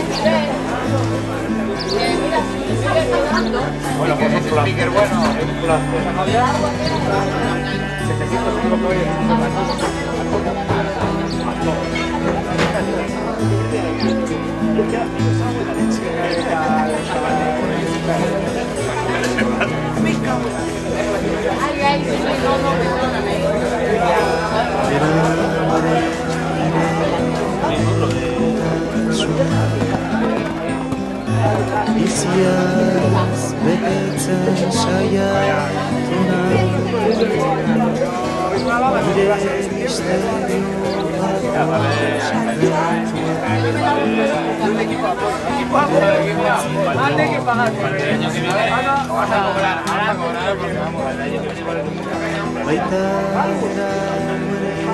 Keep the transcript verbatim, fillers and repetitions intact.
Bueno, pues un speaker bueno, un placer. Isiaz betetzen saiatuna Gure misterio baita